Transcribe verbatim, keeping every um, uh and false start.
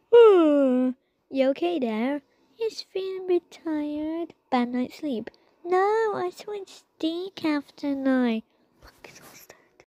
You okay there? He's feeling a bit tired. Bad night's sleep. No, I switched decaf tonight. Look, it's all